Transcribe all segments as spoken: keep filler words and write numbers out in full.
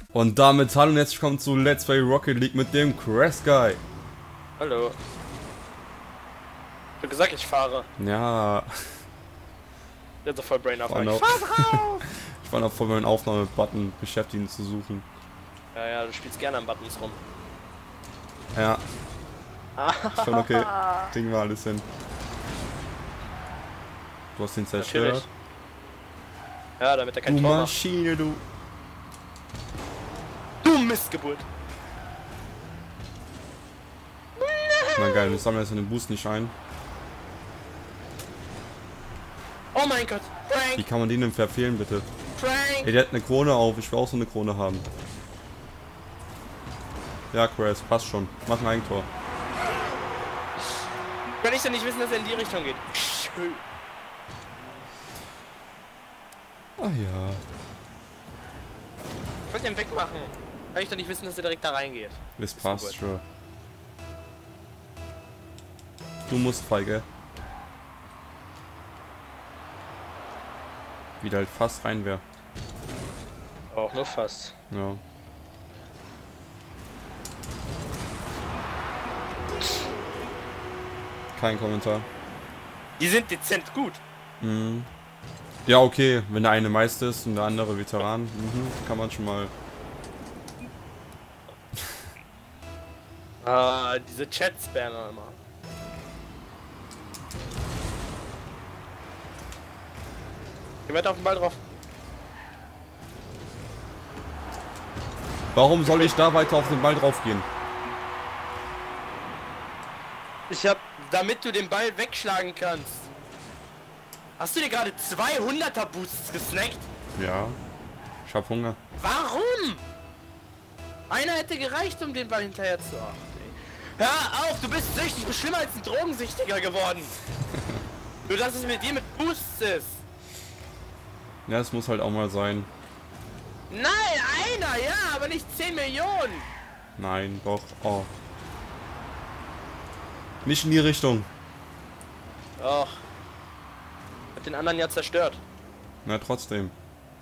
Und damit hallo und herzlich willkommen zu Let's Play Rocket League mit dem Crash Guy. Hallo. Ich hab gesagt, ich fahre. Ja. Der hat so voll Brain auf. Ich Ich fahr drauf! Ich war noch voll meinen Aufnahmebutton beschäftigt, ihn zu suchen. Ja, ja, du spielst gerne an Buttons rum. Ja. Schon okay. Kriegen wir alles hin. Du hast ihn zerstört. Natürlich. Ja, damit er kein Du Tor macht. Maschine, du. Du Missgeburt! Na geil, wir sammeln jetzt in den Boost nicht ein. Oh mein Gott! Wie Frank! kann man den denn verfehlen, bitte? Frank! Ey, der hat eine Krone auf. Ich will auch so eine Krone haben. Ja, Crash, passt schon. Mach ein Eigentor. Kann ich denn nicht wissen, dass er in die Richtung geht? Schön. Ah ja. Ich wollte den wegmachen. Kann ich doch nicht wissen, dass er direkt da reingeht. Es Ist passt gut. schon. Du musst feige. Wieder halt fast rein wäre. Auch nur fast. Ja. Kein Kommentar. Die sind dezent gut. Mhm. Ja, okay, wenn der eine Meister ist und der andere Veteran, mhm, kann man schon mal. Ah, diese Chat-Spammer immer. Geh weiter auf den Ball drauf. Warum soll ich da weiter auf den Ball drauf gehen? Ich hab, damit du den Ball wegschlagen kannst. Hast du dir gerade zweihunderter Boosts gesnackt? Ja. Ich hab Hunger. Warum? Einer hätte gereicht, um den Ball hinterher zu achten. Hör auf, du bist süchtig, du bist schlimmer als ein Drogensüchtiger geworden. Nur dass es mit dir mit Boosts ist. Ja, es muss halt auch mal sein. Nein, einer, ja, aber nicht zehn Millionen. Nein, doch. Oh. Nicht in die Richtung. Och. Hat den anderen ja zerstört. Na, trotzdem.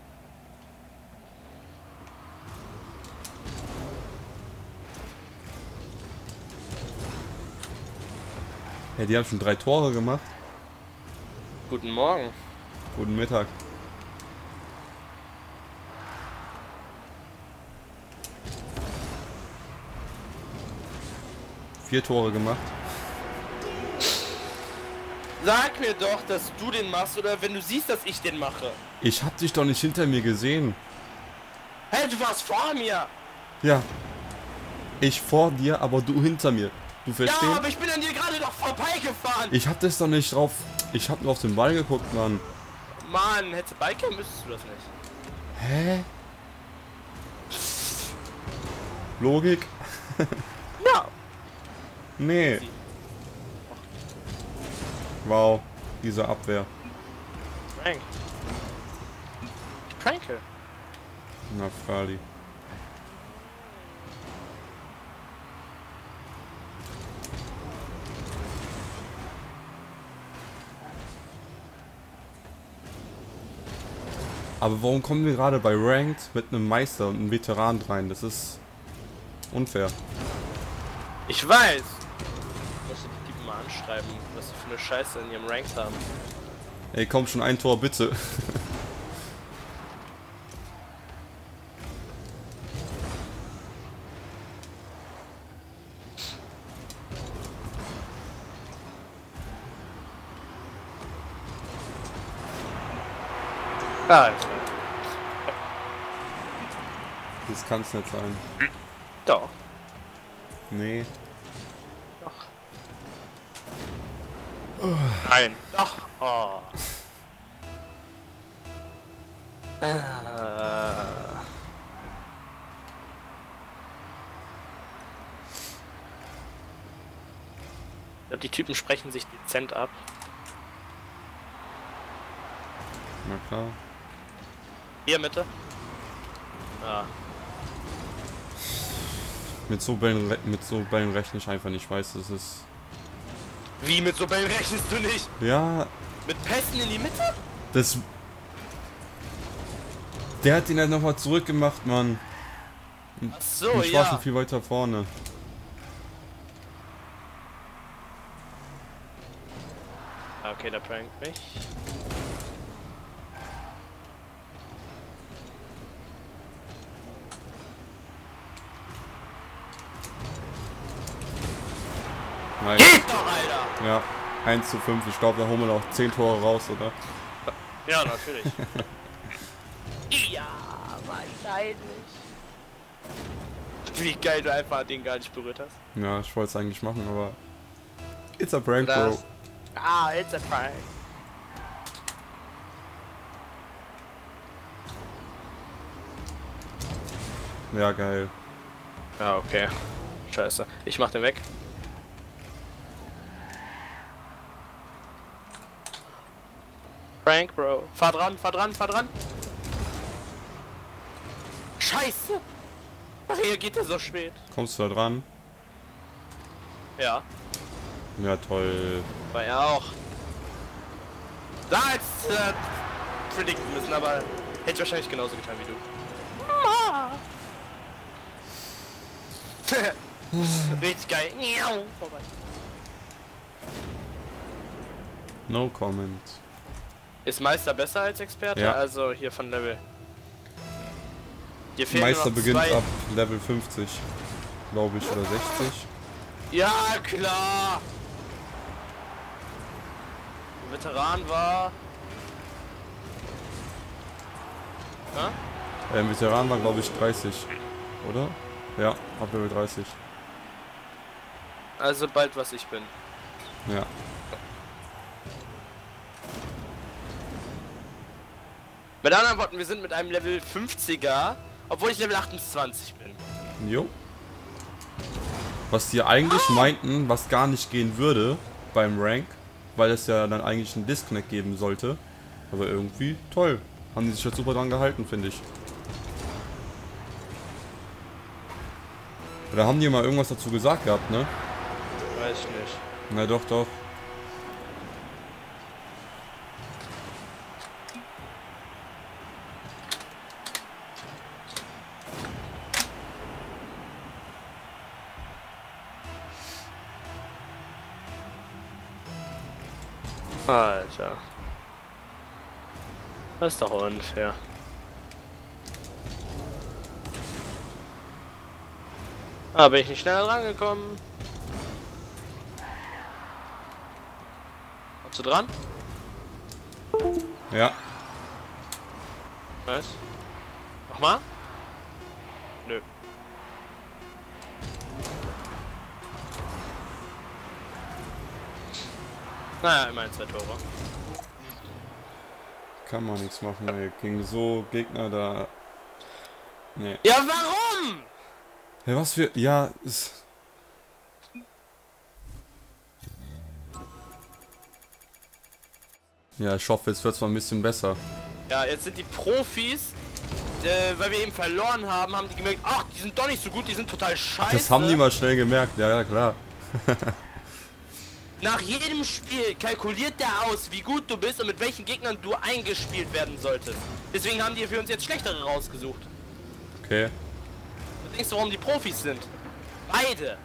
Ja, die haben schon drei Tore gemacht. Guten Morgen. Guten Mittag. Vier Tore gemacht. Sag mir doch, dass du den machst oder wenn du siehst, dass ich den mache. Ich hab dich doch nicht hinter mir gesehen. Hey, du warst vor mir. Ja. Ich vor dir, aber du hinter mir. Du verstehst? Ja, aber ich bin an dir gerade noch vorbeigefahren. Ich hab das doch nicht drauf. Ich hab nur auf den Ball geguckt, Mann. Mann, hättest du Biker, müsstest du das nicht. Hä? Logik? Ja. Nee. Wow, diese Abwehr. Frank. Ich pranke. Na, Frali. Aber warum kommen wir gerade bei Ranked mit einem Meister und einem Veteran rein? Das ist unfair. Ich weiß. Ich muss die Typen mal anschreiben, was sie für eine Scheiße in ihrem Ranks haben. Ey, komm schon, ein Tor, bitte. Ah, Das kann's nicht sein. doch. Nee. Doch. Nein. Doch. Oh. Äh. Ich glaube, die Typen sprechen sich dezent ab. Na klar. Hier, Mitte. Ja. Mit so Bällen, re- mit so Bällen rechne ich einfach nicht, weiß, das ist. Wie, mit so Bällen rechnest du nicht? Ja, Mit Pässen in die Mitte? das. Der hat ihn halt nochmal zurückgemacht, Mann. Ach so, Und ich war ja. schon viel weiter vorne. Okay, der prankt mich. Nice. Geht doch, Alter! Ja, eins zu fünf. Ich glaube, da holen wir noch zehn Tore raus, oder? Ja, natürlich. Ja, wahrscheinlich. Wie geil du einfach den gar nicht berührt hast. Ja, ich wollte es eigentlich machen, aber... It's a prank, Bro. Das- Ah, it's a prank. Ja, geil. Ja, okay. Scheiße. Ich mach den weg. Prank, Bro. Fahr dran, fahr dran, fahr dran. Scheiße! Ach, hier geht er so spät. Kommst du da dran? Ja, Ja, toll. war er auch. Da jetzt äh, predikten müssen, aber hätte ich wahrscheinlich genauso getan wie du. Richtig geil. Miau. Vorbei. No comment. Ist Meister besser als Experte? Ja. Also hier von Level. Hier fehlen nur Meister noch beginnt zwei. ab Level fünfzig, glaube ich, oder sechzig. Ja, klar! Der Veteran war... Ja? Ähm, Veteran war, glaube ich, dreißig, oder? Ja, ab Level dreißig. Also bald was ich bin. Ja. Mit anderen Worten, wir sind mit einem Level fünfziger, obwohl ich Level achtundzwanzig bin. Jo. Was die eigentlich meinten, was gar nicht gehen würde beim Rank, weil es ja dann eigentlich einen Disconnect geben sollte. Aber irgendwie toll. Haben die sich jetzt super dran gehalten, finde ich. Oder haben die mal irgendwas dazu gesagt gehabt, ne? Weiß ich nicht. Na doch, doch. Alter. Das ist doch unfair. Ah, bin ich nicht schneller rangekommen. Kommst du dran? Ja. Was? Nochmal? Nö. Naja, immerhin zwei Tore. Kann man nichts machen, ey. Gegen so Gegner da. Nee. Ja, warum? Hey, was für. Ja, ist. Ja, ich hoffe, jetzt wird es mal ein bisschen besser. Ja, jetzt sind die Profis, äh, weil wir eben verloren haben, haben die gemerkt, ach, die sind doch nicht so gut, die sind total scheiße. Das haben die mal schnell gemerkt, ja, ja, klar. Nach jedem Spiel kalkuliert der aus, wie gut du bist und mit welchen Gegnern du eingespielt werden solltest. Deswegen haben die für uns jetzt schlechtere rausgesucht. Okay. Was denkst du, warum die Profis sind? Beide.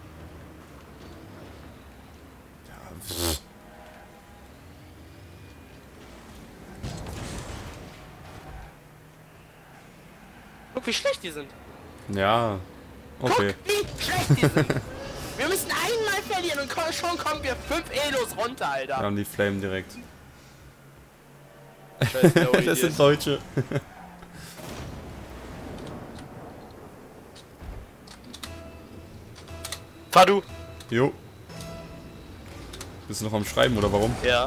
Guck, wie schlecht die sind. Ja. Okay. Guck, wie schlecht die sind. Wir müssen einmal verlieren und ko- schon kommen wir fünf Elos runter, Alter. Wir haben die Flame direkt. Scheiße, der Das Idiot. sind Deutsche. Fahr du. Jo. Bist du noch am Schreiben oder warum? Ja.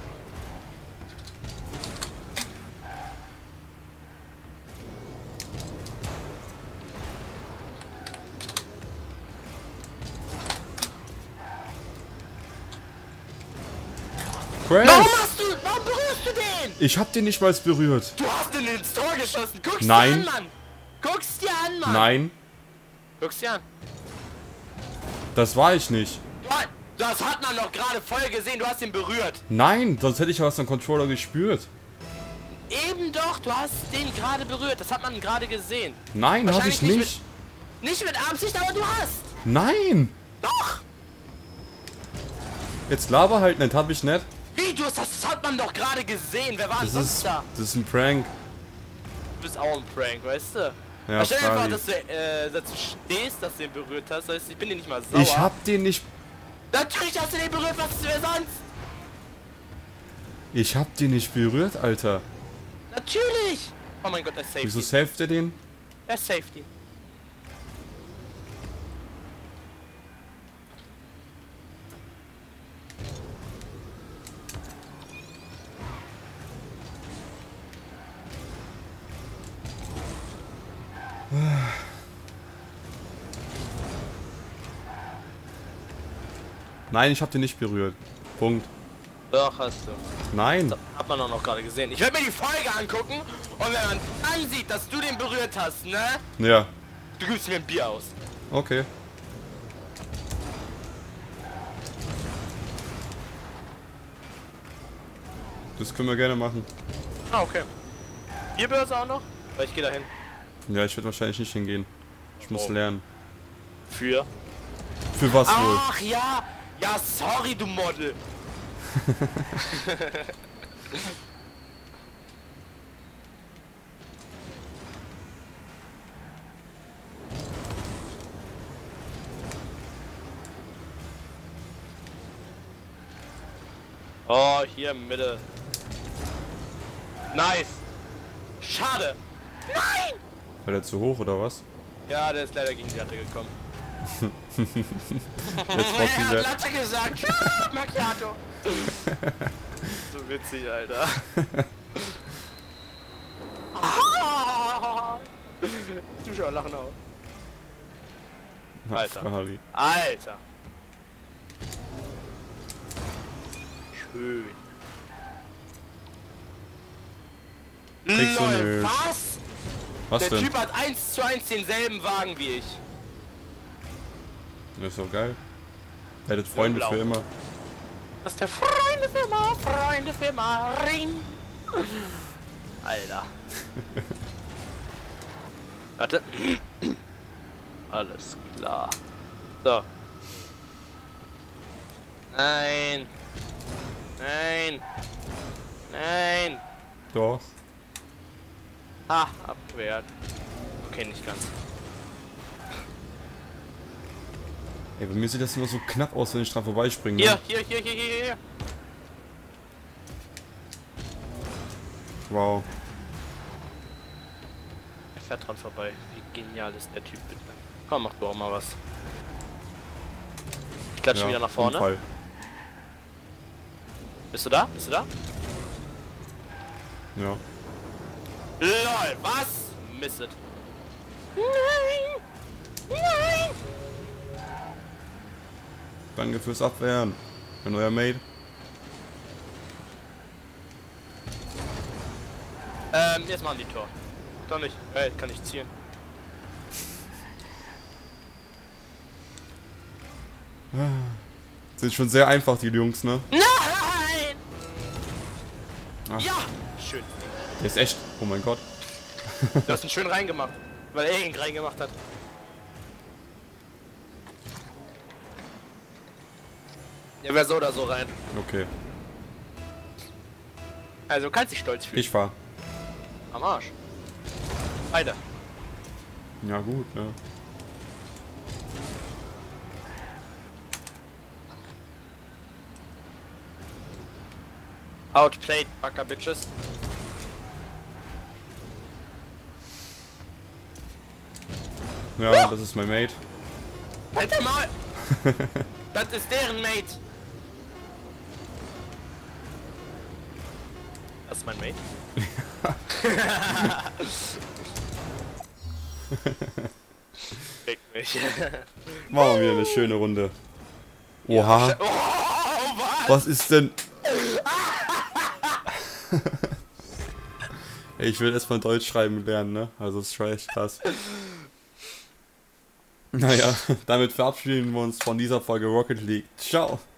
Crash! Warum hast du, warum berührst du den? Ich hab den nicht mal berührt. Du hast ihn ins Tor geschossen. Guck's Nein. dir an, Mann. Guck's dir an, Mann. Nein, Guck's dir an. das war ich nicht. Mann, das hat man doch gerade voll gesehen. Du hast ihn berührt. Nein, sonst hätte ich was am Controller gespürt. Eben doch, du hast den gerade berührt. Das hat man gerade gesehen. Nein, hab ich Wahrscheinlich nicht nicht. Nicht mit Absicht, aber du hast. Nein! Doch! Jetzt laber halt nicht, hab ich nicht. Wie, du hast, das hat man doch gerade gesehen. Wer war denn Das sonst ist, da? das ist ein Prank. Du bist auch ein Prank, weißt du? Ja, Stell dir vor, Fragi. dass du äh, dazu stehst, dass du ihn berührt hast. Das heißt, ich bin dir nicht mal sauer. Ich hab den nicht... Natürlich hast du den berührt, was ist wer sonst? Ich hab den nicht berührt, Alter. Natürlich! Oh mein Gott, er saved Wieso ihn. saved er den? Er saved ihn. Nein, ich hab den nicht berührt. Punkt. Doch, hast du. Nein. Hat man auch noch gerade gesehen. Ich werde mir die Folge angucken und wenn man dann sieht, dass du den berührt hast, ne? Ja. Du gibst mir ein Bier aus. Okay. Das können wir gerne machen. Ah, okay. Bierbörse auch noch? Weil ich gehe dahin. Ja, ich werde wahrscheinlich nicht hingehen. Ich muss Oh. lernen. Für? Für was wohl? Ach ja! Ja, sorry, du Model! Oh, hier in Mitte. Nice! Schade! Nein! War der zu hoch oder was? Ja, der ist leider gegen die Latte gekommen. Jetzt Er rocken hat wir. Latte gesagt. Ja, Macchiato. So witzig, Alter. Zuschauer lachen auch. Alter. Fragi. Alter. Schön. Kriegst du Lol, nicht. was? Was Der denn? Typ hat eins zu eins denselben Wagen wie ich. Das ist doch geil. Werdet Freunde blau. für immer. Das ist der Freunde für immer, Freunde für immer, Ring. Alter. Warte. Alles klar. So. Nein. Nein. Nein. Doch. Ha, abgewehrt. Okay, nicht ganz. Ey, bei mir sieht das immer so knapp aus, wenn ich dran vorbeispringe. Hier, Ne? hier, hier, hier, hier, hier. Wow. Er fährt dran vorbei. Wie genial ist der Typ bitte. Komm, mach du auch mal was. Ich klatsche Ja, wieder nach vorne. Unfall. Bist du da? Bist du da? Ja. LOL, was? Misset. Nein! Nein! Danke fürs Abwehren. Mein neuer Mate. Ähm, jetzt machen die Tor. Doch nicht. Hey, kann ich zielen. Sind schon sehr einfach, die Jungs, ne? Nein! Ach. Ja! Schön. Der ist echt. Oh mein Gott. Du hast ihn schön reingemacht. Weil er ihn reingemacht hat. Ja, wäre so oder so rein. Okay. Also kannst dich stolz fühlen. Ich fahr. Am Arsch. Beide. Ja gut, ne? Outplayed, Fucker Bitches. Ja, das ist mein Mate. Halt mal! Das ist deren Mate. Das ist mein Mate. Fick mich. Machen wir eine schöne Runde. Oha. Oh, was? Was ist denn? Ey, ich will erstmal Deutsch schreiben lernen, ne? Also es ist schon echt krass. Naja, damit verabschieden wir uns von dieser Folge Rocket League. Ciao!